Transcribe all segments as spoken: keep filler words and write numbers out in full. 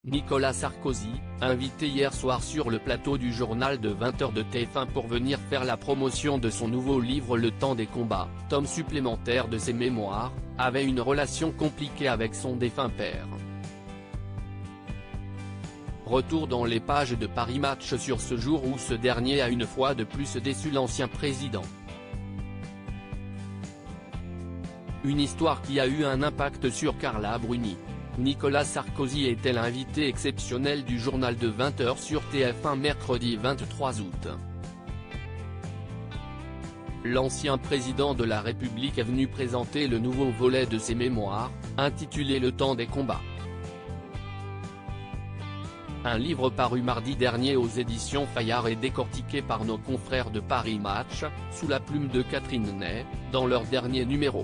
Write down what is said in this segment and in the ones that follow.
Nicolas Sarkozy, invité hier soir sur le plateau du journal de vingt heures de T F un pour venir faire la promotion de son nouveau livre Le Temps des combats, tome supplémentaire de ses mémoires, avait une relation compliquée avec son défunt père. Retour dans les pages de Paris Match sur ce jour où ce dernier a une fois de plus déçu l'ancien président. Une histoire qui a eu un impact sur Carla Bruni. Nicolas Sarkozy était l'invité exceptionnel du journal de vingt heures sur T F un mercredi vingt-trois août. L'ancien président de la République est venu présenter le nouveau volet de ses mémoires, intitulé Le Temps des combats. Un livre paru mardi dernier aux éditions Fayard et décortiqué par nos confrères de Paris Match, sous la plume de Catherine Ney, dans leur dernier numéro.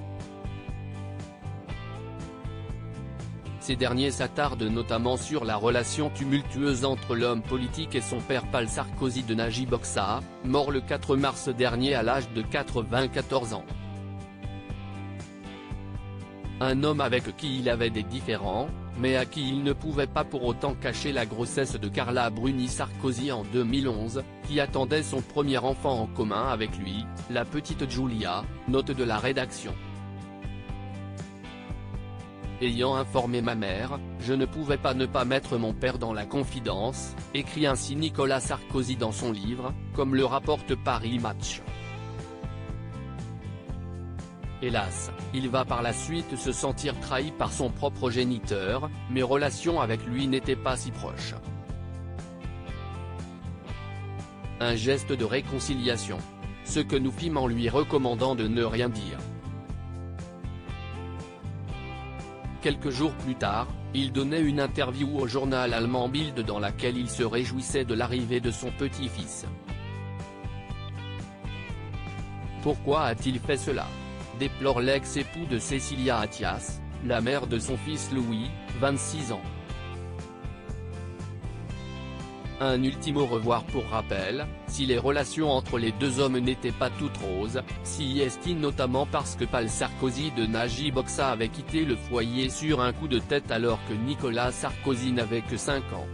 Ces derniers s'attardent notamment sur la relation tumultueuse entre l'homme politique et son père Paul Sarkozy de Najib Bokssa, mort le quatre mars dernier à l'âge de quatre-vingt-quatorze ans. Un homme avec qui il avait des différends, mais à qui il ne pouvait pas pour autant cacher la grossesse de Carla Bruni Sarkozy en deux mille onze, qui attendait son premier enfant en commun avec lui, la petite Julia, note de la rédaction. Ayant informé ma mère, je ne pouvais pas ne pas mettre mon père dans la confidence, écrit ainsi Nicolas Sarkozy dans son livre, comme le rapporte Paris Match. Hélas, il va par la suite se sentir trahi par son propre géniteur, mes relations avec lui n'étaient pas si proches. Un geste de réconciliation. Ce que nous fîmes en lui recommandant de ne rien dire. Quelques jours plus tard, il donnait une interview au journal allemand Bild dans laquelle il se réjouissait de l'arrivée de son petit-fils. Pourquoi a-t-il fait cela ? Déplore l'ex-époux de Cécilia Attias, la mère de son fils Louis, vingt-six ans. Un ultime au revoir pour rappel, si les relations entre les deux hommes n'étaient pas toutes roses, si est notamment parce que Paul Sarkozy de Najib Bokssa avait quitté le foyer sur un coup de tête alors que Nicolas Sarkozy n'avait que cinq ans.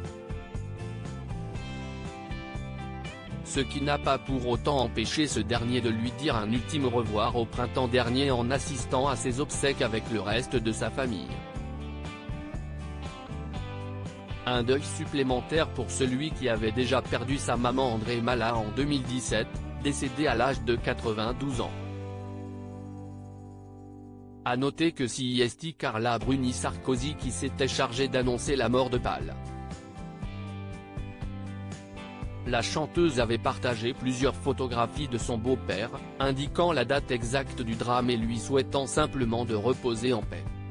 Ce qui n'a pas pour autant empêché ce dernier de lui dire un ultime au revoir au printemps dernier en assistant à ses obsèques avec le reste de sa famille. Un deuil supplémentaire pour celui qui avait déjà perdu sa maman André Malin en deux mille dix-sept, décédée à l'âge de quatre-vingt-douze ans. A noter que c'est Carla Bruni Sarkozy qui s'était chargée d'annoncer la mort de Paul. La chanteuse avait partagé plusieurs photographies de son beau-père, indiquant la date exacte du drame et lui souhaitant simplement de reposer en paix.